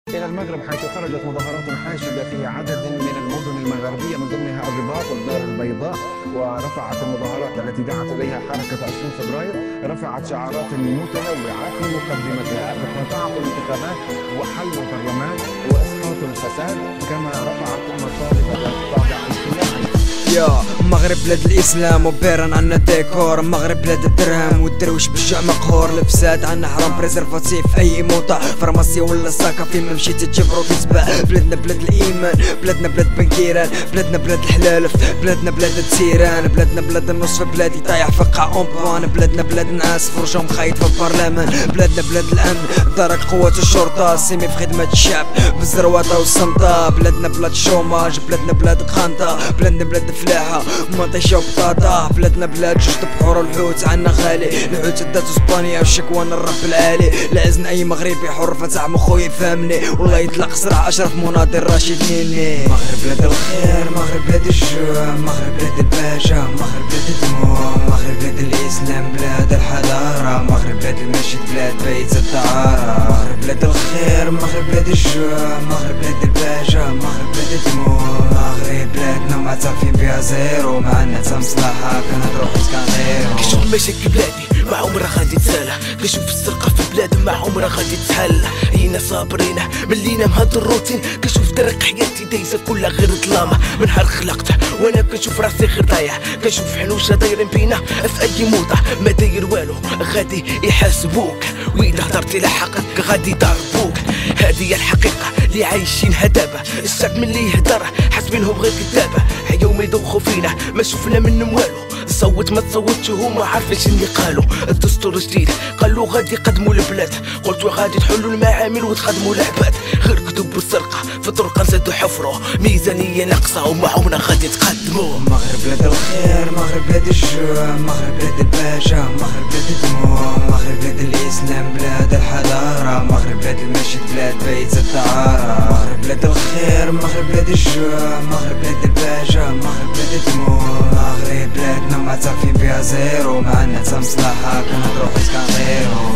إلى المغرب حيث خرجت مظاهرات حاشدة في عدد من المدن المغربية من ضمنها الرباط والدار البيضاء، ورفعت المظاهرات التي دعت إليها حركة 20 فبراير رفعت شعارات متنوعة في مقدمتها بقطاع الانتخابات وحل البرلمان وإسقاط الفساد، كما رفعت مطالب الطابع الاجتماعي. يا مغرب بلاد الاسلام وبيران عنا ديكور، مغرب بلاد الدرهم والدرويش بالجوع مقهور، الفساد عنا حرام بريزرفاتيف اي موطع، فارماسي ولا ساكا فين ما مشيتي تجبرو تتباع. بلادنا بلاد الايمان، بلادنا بلاد بنكيران، بلادنا بلاد الحلالف، بلادنا بلاد التيران، بلادنا بلاد النصف بلادي طايح فقع اونبوان، بلادنا بلاد نعاس فرجة مخيط في البرلمان، بلادنا بلاد الامن درك قوات الشرطة سيمي في خدمة الشعب بالزروطة والصمتة، بلادنا بلاد الشوماج، بلادنا بلاد القنطة، بلادنا بلاد فلاحة مطيشة وبطاطا، بلادنا بلاد جوج بحور الحوت عنا غالي، الحوت دات اسبانيا والشكوان الرب العالي، العزن اي مغربي حر فتح مخو يفهمني، والله يطلق صراع اشرف مناضل راشد نيني. مغرب بلاد الخير، مغرب بلاد الجوع، مغرب بلاد الباشا، مغرب بلاد الدموع، مغرب بلاد الاسلام، بلاد الحضارة، مغرب بلاد المسجد، بلاد بيت الطهارة، مغرب بلاد الخير، مغرب بلاد الجوع، مغرب بلاد الباشا، مغرب بلاد الدموع، مغرب بلادنا معترفين بها زيرو، معنا تا مصلحة كنهضرو حيت كنغيرو. كنشوف مشاكل بلادي ما عمرها غادي تسالى، كنشوف السرقة في بلاد ما عمرها غادي تحل، هينا صابرين ملينا بهاد الروتين، كنشوف طريق حياتي دايزة كلها غير ظلامة، من نهار خلقت وانا كنشوف راسي غير ضايع، كنشوف حنوشة دايرين بينا في اي موضع، ما داير والو غادي يحاسبوك، واذا هضرتي لحقك غادي يضربوك، هذه الحقيقة اللي عايشينها دابا، الشعب ملي يهدر حاسبينهم غير كدابة، حيوم يدوخو فينا ما شفنا منهم والو، صوت ما تصوتش هما عارفين اللي قالوا، الدستور جديد قالوا غادي يقدموا البلاد، قلتوا غادي تحلوا المعامل وتخدموا العباد، غير كذب والسرقة في طرق نزادوا حفروا، ميزانية ناقصة وما عمرنا غادي تقدموا. مغرب بلاد الخير، مغرب بلاد الجوع، مغرب بلاد الباشا، مغرب بلاد الدموع، مغرب بلاد الاسلام، بلاد الحضارة، مغرب بلاد المسجد، بلاد بيت الطهارة، مغرب بلاد الخير، مغرب بلاد الجوع، مغرب بلاد الباشا، مغرب بلاد الدموع، مغرب بلادنا معترفين بها زيرو، معنا تا مصلحة كنهضرو حيت كنغيرو.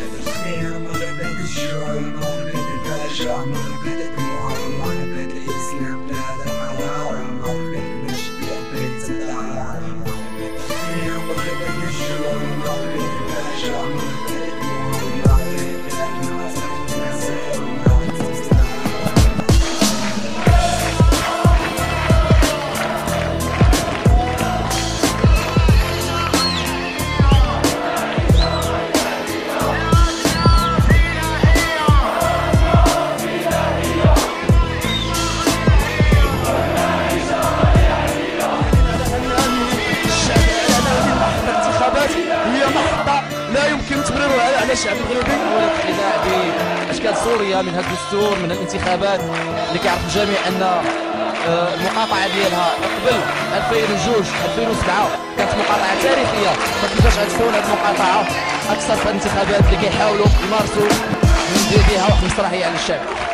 مغرب بلاد الجوع، مغرب بلاد الباشا، مغرب بلاد الدموع، مغرب بلاد الاسلام، بلاد الحضارة، مغرب بلاد المسجد، بلاد بيت الطهارة، مغرب بلاد الخير، مغرب بلاد الجوع، مغرب بلاد الباشا، مغرب بلاد الدموع، مغرب بلادنا معترفين بها زيرو، معنا تا مصلحة. هي محطة لا يمكن تبريرها على الشعب المغربي، ولا اقتناع باشكال سوريا من هذا الدستور من الانتخابات اللي كيعرف الجميع ان المقاطعه ديالها قبل 2002 2007 كانت مقاطعه تاريخيه، ما كيفاش غتكون هذه المقاطعه اكثر في الانتخابات اللي كيحاولوا يمارسوا من بها واحد المسرحيه على الشعب.